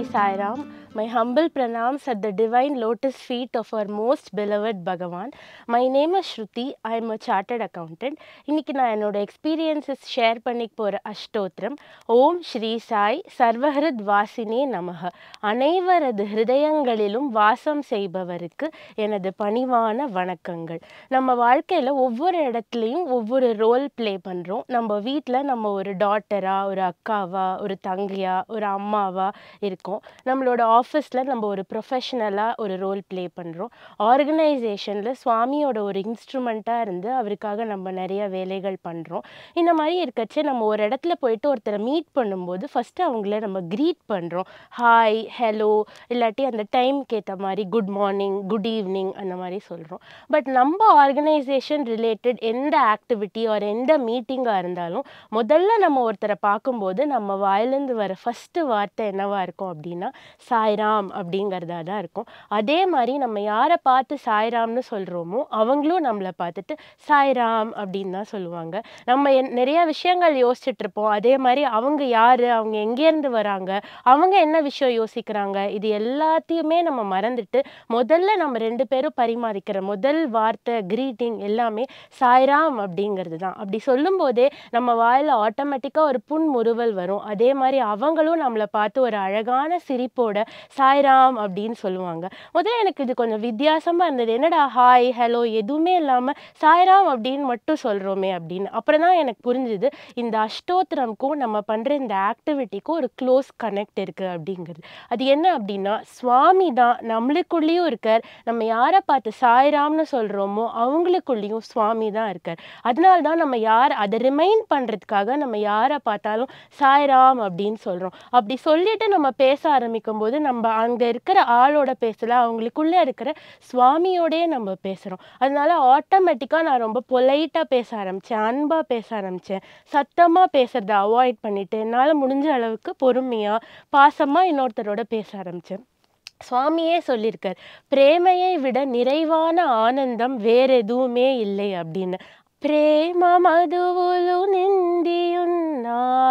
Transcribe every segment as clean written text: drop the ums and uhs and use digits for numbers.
Sai Ram. My humble pranams at the divine lotus feet of our most beloved Bhagavan. My name is Shruti. I am a chartered accountant. இன்னைக்கு நான் என்னோட experiences share பண்ணிக்க போகிற அஷ்டோத்திரம் ஓம் ஸ்ரீ சாய் சர்வஹிருத் வாசினே நமக. அனைவரது ஹிருதயங்களிலும் வாசம் செய்பவருக்கு எனது பணிவான வணக்கங்கள். நம்ம வாழ்க்கையில் ஒவ்வொரு இடத்துலையும் ஒவ்வொரு ரோல் ப்ளே பண்ணுறோம். நம்ம வீட்டில் நம்ம ஒரு டாட்டரா, ஒரு அக்காவா, ஒரு தங்கையா, ஒரு அம்மாவா இருக்கோம். நம்மளோட ஆஃபீஸில் நம்ம ஒரு ப்ரொஃபஷனலாக ஒரு ரோல் ப்ளே பண்ணுறோம். ஆர்கனைசேஷனில் சுவாமியோட ஒரு இன்ஸ்ட்ருமெண்ட்டாக இருந்து அவருக்காக நம்ம நிறைய வேலைகள் பண்ணுறோம். இந்த மாதிரி இருக்கச்சே நம்ம ஒரு இடத்துல போயிட்டு ஒருத்தரை மீட் பண்ணும்போது ஃபஸ்ட்டு அவங்கள நம்ம க்ரீட் பண்ணுறோம். ஹாய், ஹலோ, இல்லாட்டி அந்த டைம்க்கு ஏற்ற மாதிரி குட் மார்னிங், குட் ஈவினிங் அந்த மாதிரி சொல்கிறோம். பட் நம்ம ஆர்கனைசேஷன் ரிலேட்டட் எந்த ஆக்டிவிட்டி ஒரு எந்த மீட்டிங்காக இருந்தாலும் முதல்ல நம்ம ஒருத்தரை பார்க்கும்போது நம்ம வாயிலேருந்து வர ஃபஸ்ட்டு வார்த்தை என்னவாக இருக்கும் அப்படின்னா சாய்ராம் அப்படிங்கிறதா தான் இருக்கும். அதே மாதிரி நம்ம யாரை பார்த்து சாய்ராம்னு சொல்கிறோமோ அவங்களும் நம்மளை பார்த்துட்டு சாய்ராம் அப்படின்னு தான் சொல்லுவாங்க. நம்ம நிறைய விஷயங்கள் யோசிச்சுட்டு இருப்போம். அதே மாதிரி அவங்க யார், அவங்க எங்கேருந்து வராங்க, அவங்க என்ன விஷயம் யோசிக்கிறாங்க, இது எல்லாத்தையுமே நம்ம மறந்துட்டு முதல்ல நம்ம ரெண்டு பேரும் பரிமாறிக்கிற முதல் வார்த்தை கிரீட்டிங் எல்லாமே சாய்ராம் அப்படிங்கிறது தான். அப்படி சொல்லும்போதே நம்ம வாயில் ஆட்டோமேட்டிக்காக ஒரு புன்முறுவல் வரும். அதே மாதிரி அவங்களும் நம்மளை பார்த்து ஒரு அழகான சிரிப்போட சாய்ராம் அப்படின்னு சொல்லுவாங்க. முதல்ல எனக்கு இது கொஞ்சம் வித்தியாசமாக இருந்தது. என்னடா ஹாய், ஹலோ எதுவுமே இல்லாமல் சாய்ராம் அப்படின்னு மட்டும் சொல்கிறோமே அப்படின்னு. அப்புறம் தான் எனக்கு புரிஞ்சுது இந்த அஷ்டோத்திரம்க்கும் நம்ம பண்ணுற இந்த ஆக்டிவிட்டிக்கும் ஒரு க்ளோஸ் கனெக்ட் இருக்குது அப்படிங்கிறது. அது என்ன அப்படின்னா சுவாமி தான் நம்மளுக்குள்ளேயும் இருக்கார். நம்ம யாரை பார்த்து சாய்ராம்னு சொல்கிறோமோ அவங்களுக்குள்ளேயும் சுவாமி தான் இருக்கார். அதனால தான் நம்ம அதை ரிமைண்ட் பண்ணுறதுக்காக நம்ம யாரை பார்த்தாலும் சாய்ராம் அப்படின்னு சொல்கிறோம். அப்படி சொல்லிட்டு நம்ம பேச ஆரம்பிக்கும் போது நம்ம அங்கே இருக்கிற ஆளோட பேசல, அவங்களுக்குள்ளே இருக்கிற சுவாமியோடய நம்ம பேசுகிறோம். அதனால ஆட்டோமேட்டிக்காக நான் ரொம்ப பொலைட்டாக பேச ஆரம்பித்தேன், அன்பாக பேச ஆரம்பித்தேன். சத்தமாக பேசுகிறத அவாய்ட் பண்ணிவிட்டு என்னால் முடிஞ்ச அளவுக்கு பொறுமையாக பாசமாக இன்னொருத்தரோட பேச ஆரம்பித்தேன். சுவாமியே சொல்லியிருக்கார், பிரேமையை விட நிறைவான ஆனந்தம் வேற எதுவுமே இல்லை அப்படின்னு. ప్రేమ మధువులు నిండియున్న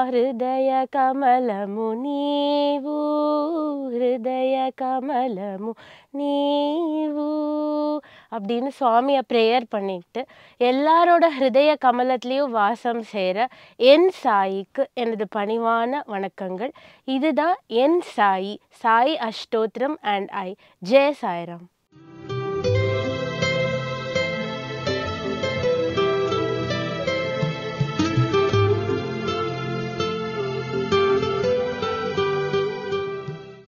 హృదయ కమలము నీవు, హృదయ కమలము నీవు அப்படின்னு சுவாமியை ப்ரேயர் பண்ணிட்டு எல்லாரோட ஹிருதய கமலத்துலேயும் வாசம் சேர என் சாயிக்கு எனது பணிவான வணக்கங்கள். இதுதான் என் சாயி, சாய் அஷ்டோத்திரம் அண்ட் ஐ. ஜெய் சாய்ராம்.